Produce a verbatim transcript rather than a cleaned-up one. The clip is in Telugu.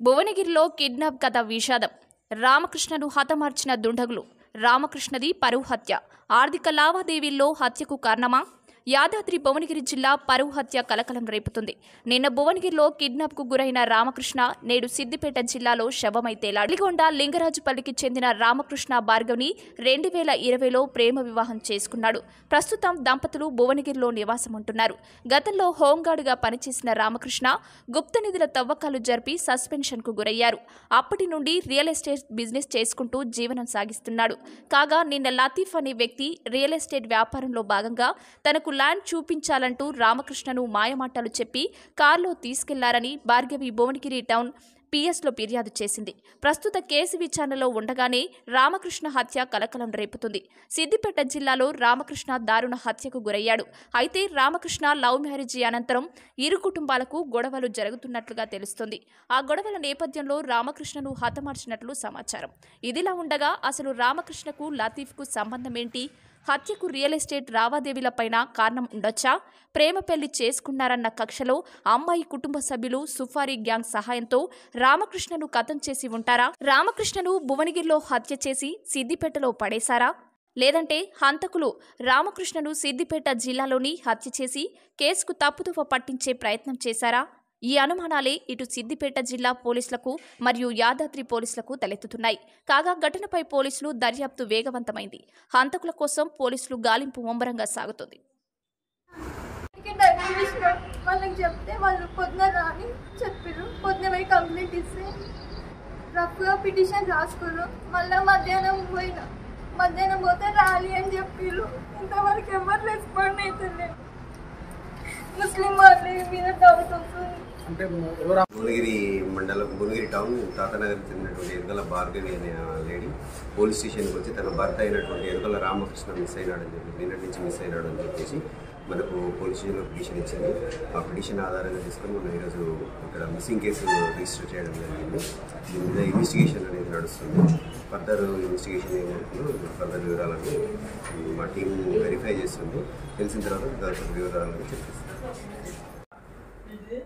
భువనగిరిలో కిడ్నాప్ కథ విషాదం. రామకృష్ణను హతమార్చిన దుండగులు. రామకృష్ణది పరువు హత్య. ఆర్థిక లావాదేవీల్లో హత్యకు కారణమా? యాదాద్రి భువనగిరి జిల్లా పరువు హత్య కలకలం రేపుతుంది. నిన్న భువనగిరిలో కిడ్నాప్ కు గురైన రామకృష్ణ నేడు సిద్దిపేట జిల్లాలో శవమై తేలాడు. అలిగొండ లింగరాజుపల్లికి చెందిన రామకృష్ణ భార్గవిని రెండు వేల ఇరవైలో ప్రేమ వివాహం చేసుకున్నాడు. ప్రస్తుతం దంపతులు భువనగిరిలో నివాసం ఉంటున్నారు. గతంలో హోంగార్డుగా పనిచేసిన రామకృష్ణ గుప్త నిధుల తవ్వకాలు జరిపి సస్పెన్షన్ కు గురయ్యారు. అప్పటి నుండి రియల్ ఎస్టేట్ బిజినెస్ చేసుకుంటూ జీవనం సాగిస్తున్నాడు. కాగా నిన్న లతీఫ్ అనే వ్యక్తి రియల్ ఎస్టేట్ వ్యాపారంలో భాగంగా తనకు ల్యాండ్ చూపించాలంటూ రామకృష్ణను మాయమాటలు చెప్పి కారులో తీసుకెళ్లారని భార్గవి భువనగిరి టౌన్ పిఎస్లో ఫిర్యాదు చేసింది. ప్రస్తుత కేసు విచారణలో ఉండగానే రామకృష్ణ హత్య కలకలం రేపుతుంది. సిద్దిపేట జిల్లాలో రామకృష్ణ దారుణ హత్యకు గురయ్యాడు. అయితే రామకృష్ణ లవ్ మ్యారేజీ అనంతరం ఇరు కుటుంబాలకు గొడవలు జరుగుతున్నట్లుగా తెలుస్తోంది. ఆ గొడవల నేపథ్యంలో రామకృష్ణను హతమార్చినట్లు సమాచారం. ఇదిలా ఉండగా అసలు రామకృష్ణకు లతీఫ్కు సంబంధం ఏంటి? హత్యకు రియల్ ఎస్టేట్ లావాదేవీలపైన కారణం ఉండొచ్చా? ప్రేమ పెళ్లి చేసుకున్నారన్న కక్షలో అమ్మాయి కుటుంబ సభ్యులు సుఫారీ గ్యాంగ్ సహాయంతో రామకృష్ణను కథం చేసి ఉంటారా? రామకృష్ణను భువనగిరిలో హత్య చేసి సిద్దిపేటలో పడేశారా? లేదంటే హంతకులు రామకృష్ణను సిద్దిపేట జిల్లాలోని హత్య చేసి కేసుకు తప్పుదోవ పట్టించే ప్రయత్నం చేశారా? ఈ అనుమానాలే ఇటు సిద్దిపేట జిల్లా పోలీసులకు మరియు యాదాద్రి పోలీసులకు తలెత్తుతున్నాయి. కాగా ఘటనపై పోలీసులు దర్యాప్తు వేగవంతమైంది. హంతకుల కోసం పోలీసులు గాలింపు ముమ్మరంగా సాగుతుంది. వాళ్ళకి చెప్తే వాళ్ళు పొద్దున రాని చెప్పారు. పొద్దున పోయి కంప్లైంట్ ఇస్తే రఫ్గా పిటిషన్ రాసుకున్నారు. మళ్ళీ మధ్యాహ్నం పోయినా మధ్యాహ్నం పోతే రాలి అని చెప్పారు. ఇంతవరకు ఎవరు రెస్పాండ్ అవుతలేదు. ముస్లిం వాళ్ళ మీద డౌట్ వస్తుంది. భువనగిరి మండలం భువనగిరి టౌన్ తాతనగర్కి చెందినటువంటి ఎరుకల భార్గవి అనే లేడీ పోలీస్ స్టేషన్కి వచ్చి తన భర్త అయినటువంటి ఎరుకల రామకృష్ణ మిస్ అయినాడని చెప్పి నిన్నటి నుంచి మిస్ అయినాడని చెప్పేసి మనకు పోలీస్ స్టేషన్లో పిటిషన్ ఇచ్చింది. ఆ పిటిషన్ ఆధారంగా తీసుకొని మనం ఈరోజు ఇక్కడ మిస్సింగ్ కేసు రిజిస్టర్ చేయడం జరిగింది. దీని మీద ఇన్వెస్టిగేషన్ అనేది నడుస్తుంది. ఫర్దర్ ఇన్వెస్టిగేషన్ ఏమవుతుందో ఫర్దర్ వివరాలను మా టీం వెరిఫై చేస్తుంది. తెలిసిన తర్వాత వివరాలను చెప్పేస్తుంది.